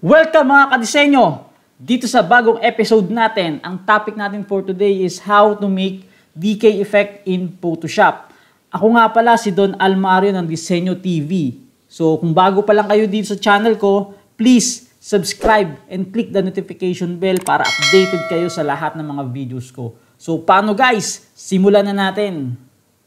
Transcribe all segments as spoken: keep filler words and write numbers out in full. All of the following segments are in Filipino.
Welcome mga kadisenyo! Dito sa bagong episode natin, ang topic natin for today is how to make decay effect in Photoshop. Ako nga pala si Don Almario ng Disenyo T V. So kung bago pa lang kayo dito sa channel ko, please subscribe and click the notification bell para updated kayo sa lahat ng mga videos ko. So paano guys? Simulan na natin!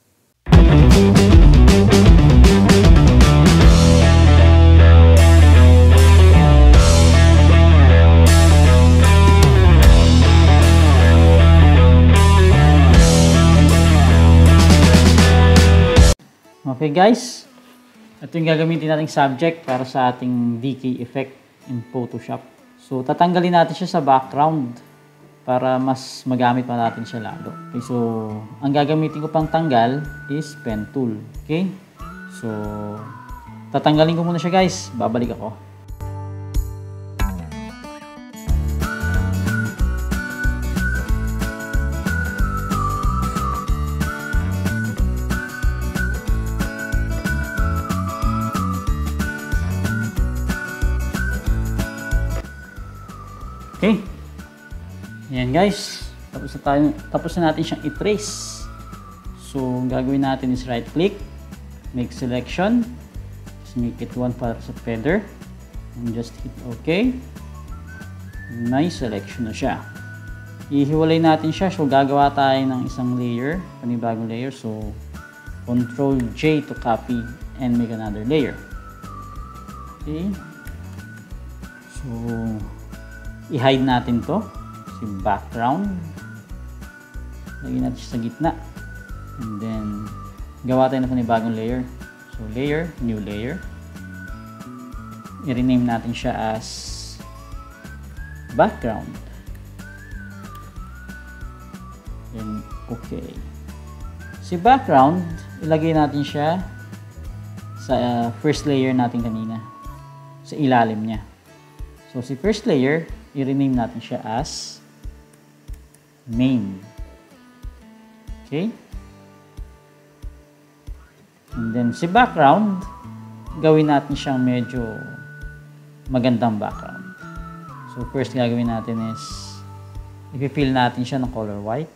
Okay guys, ito yung gagamitin nating subject para sa ating decay effect in Photoshop. So tatanggalin natin siya sa background para mas magamit pa natin siya lalo. Okay, so ang gagamitin ko pang tanggal is pen tool. Okay, so tatanggalin ko muna siya guys, babalik ako. Okay. Ayan guys. Tapos na, tayo, tapos na natin siyang i-trace. So, ang gagawin natin is right click. Make selection. Just make it one para sa feather. And just hit OK. May selection na siya. Ihiwalay natin siya. So, gagawa tayo ng isang layer. Panibagong layer. So, control J to copy and make another layer. Okay. So, i-hide natin to, si background. Lagyan natin siya sa gitna. And then, gawa tayo na panibagong layer. So, layer, new layer. I-rename natin siya as background. Then, okay. Si background, ilagay natin siya sa uh, first layer natin kanina. Sa ilalim niya. So, si first layer, i-rename natin siya as main. Okay? And then, si background, gawin natin siyang medyo magandang background. So, first gagawin natin is i-fill natin siya ng color white.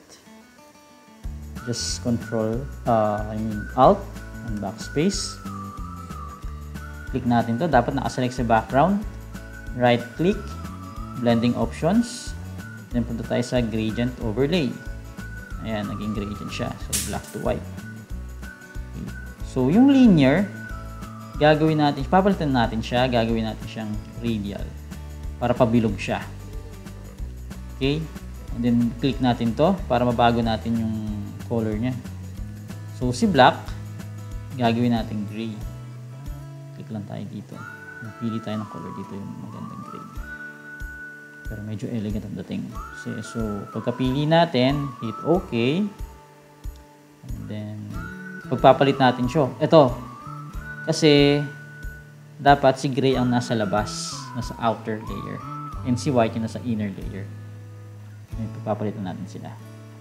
Just control, uh, I mean, alt and backspace. Click natin to. Dapat nakaselect sa background. Right click, blending options, then punta tayo sa gradient overlay. Ayan, naging gradient siya. So, black to white. Okay. So, yung linear, gagawin natin, papalitan natin siya, gagawin natin siyang radial para pabilog siya. Okay? And then, click natin to para mabago natin yung color niya. So, si black, gagawin natin gray. Click lang tayo dito. Pili tayo ng color dito, yung magandang gray. Pero medyo elegant ang dating. So, so pagkapili natin, hit OK. And then, pagpapalit natin siya. Ito, kasi dapat si gray ang nasa labas, nasa outer layer. And si white yung nasa inner layer. And pagpapalitan natin sila.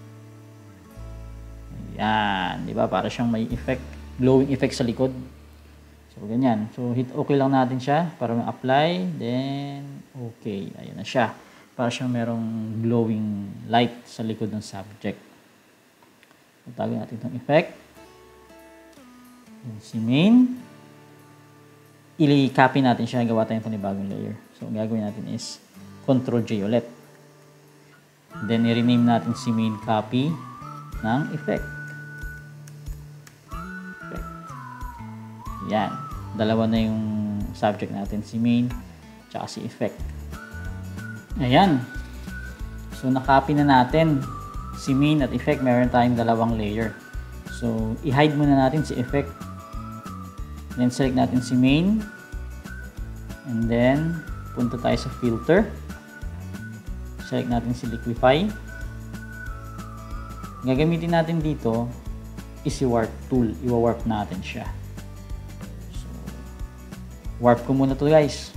Ayan, di ba? Para siyang may effect, glowing effect sa likod. So, ganyan. So, hit OK lang natin siya para ma-apply. Then, OK. Ayan na siya. Para siyang merong glowing light sa likod ng subject. So, tagin natin itong effect. Then, si main. I-copy natin siya. Gawa tayong panibagong layer. So, ang gagawin natin is control J ulit. Then, i-rename natin si main copy ng effect. Yan. Dalawa na yung subject natin, si main tsaka si effect. Ayan. So, nakopy na natin si main at effect. Meron tayong dalawang layer. So, i-hide muna natin si effect. Then, select natin si main. And then, punta tayo sa filter. Select natin si liquify. Gagamitin natin dito is si warp tool. Iwa-warp natin siya. Warp ko muna to guys.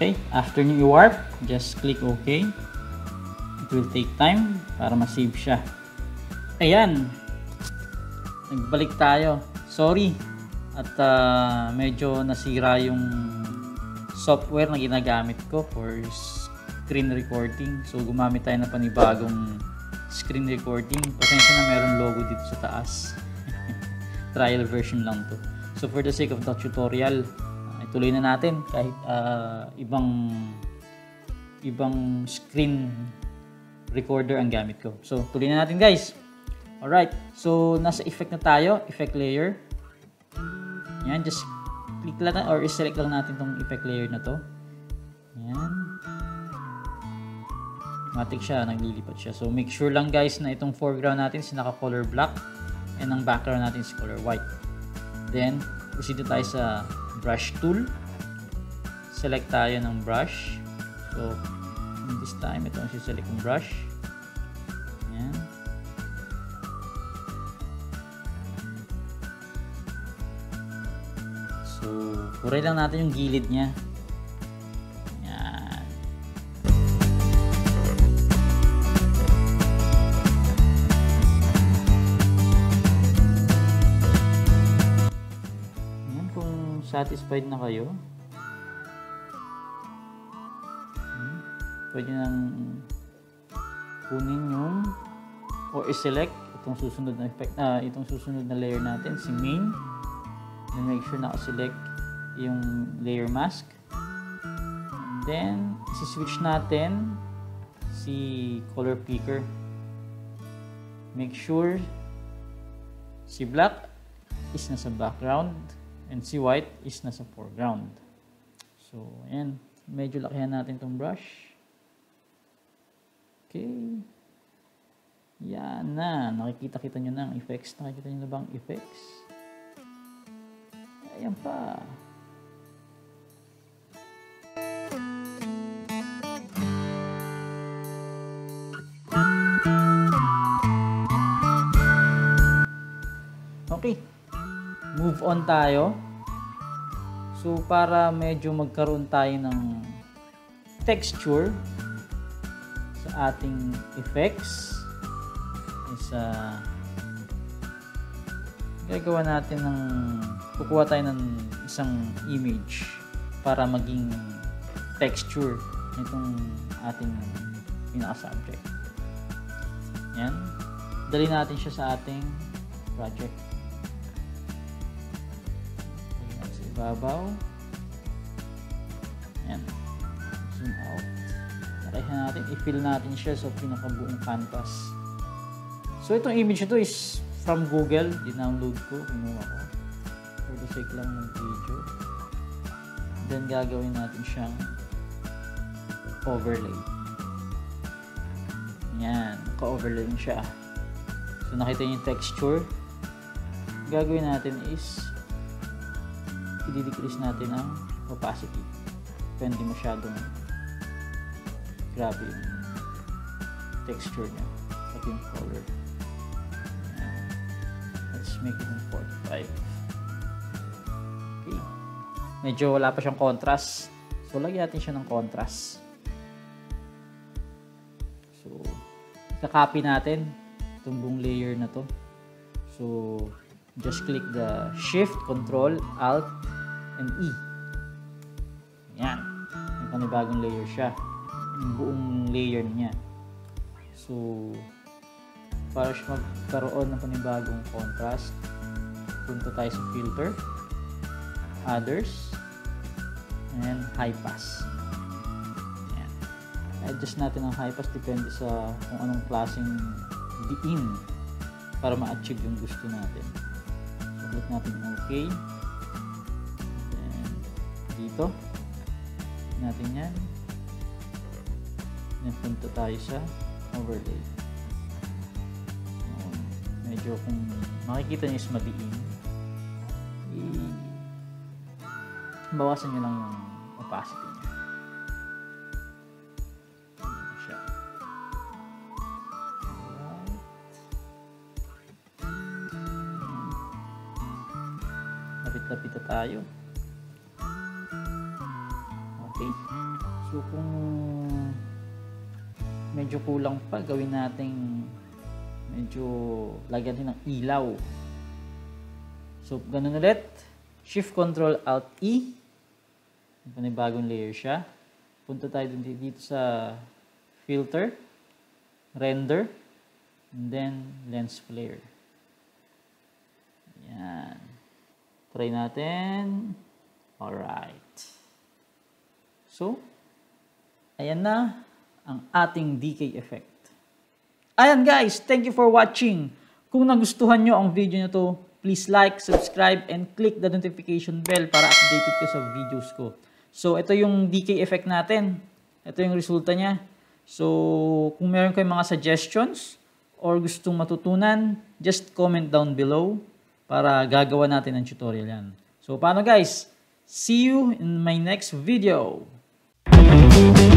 Okay, after nyo i-warp, just click OK. It will take time para ma-save siya. Ayan, nagbalik tayo. Sorry, at uh, medyo nasira yung software na ginagamit ko for screen recording. So gumamit tayo ng panibagong screen recording. Pasensya na meron logo dito sa taas. Trial version lang to. So for the sake of the tutorial, uh, ituloy na natin kahit uh, ibang ibang screen recorder ang gamit ko. So tuloy na natin, guys. Alright, so nasa effect na tayo, effect layer. Yan, just click lang na, or select lang natin tong effect layer na to. Yan. Matik siya, naglilipat siya. So make sure lang, guys, na itong foreground natin is naka-color black and ang background natin is color white. Then proceed tayo sa brush tool. Select tayo ng brush. So this time ito ang si-select ng brush. Yan. So, puray lang natin yung gilid niya. Yan. Yan, kung satisfied na kayo, pwede nang kunin yung o i-select itong susunod na effect, uh, itong susunod na layer natin, si main. Then make sure naka-select yung layer mask. And then isi-switch natin si color picker. Make sure si black is nasa background and si white is nasa foreground. So ayan, medyo lakihan natin tong brush. Okay. Yan na, nakikita-kita nyo na ang effects. Nakikita nyo na ba ang effects? Ayan pa. Okay. Move on tayo. So, para medyo magkaroon tayo ng texture sa ating effects is uh, gagawa natin ng kukuha tayo ng isang image para maging texture nitong ating pinaka-subject. Yan. Dali natin siya sa ating project. Dali natin sa ibabaw. Yan. Zoom out. Nakayahan natin. I-fill natin siya sa pinaka-buong canvas. So, itong image ito is from Google. Dinownload ko. Kinuha ko. For the sake lang ng video. Then gagawin natin siyang overlay. Yan, naka-overlay siya. So nakita niyo yung texture. Gagawin natin is i-decrease natin ang opacity. Kaya hindi masyadong grabe yung texture niya at yung color. Yan. Let's make it in forty-five. Okay. Medyo wala pa siyang contrast. So, lagyan natin siya ng contrast. So, kakopy natin itong buong layer na to. So, just click the Shift, Control, Alt, and E. Yan. May panibagong layer siya. Yung buong layer niya. So, para siya magkaroon ng panibagong contrast, punta tayo sa Filter, Others, and High Pass. Ayan. Adjust natin ang high pass depende sa kung anong klaseng diin para ma-achieve yung gusto natin. So, click natin OK. Then, dito. Natin yan. Then, punta tayo sa overlay. Um, medyo kung makikita nyo is madiin. Bawasan nyo lang yung opacity niya. Ayan siya. Alright. Lapit-lapit na tayo. Okay. So kung medyo kulang pa, gawin nating medyo lagyan din ng ilaw. So ganun ulit, Shift Control Alt E, panibagong layer siya. Punta tayo dito sa filter, render, and then lens flare. Yan. Try natin. Alright. So, ayan na ang ating D K effect. Ayan guys, thank you for watching. Kung nagustuhan nyo ang video na to, please like, subscribe, and click the notification bell para updated ka sa videos ko. So, ito yung D K effect natin. Ito yung resulta niya. So, kung meron kayong mga suggestions or gustong matutunan, just comment down below para gagawa natin ang tutorial yan. So, paano guys? See you in my next video.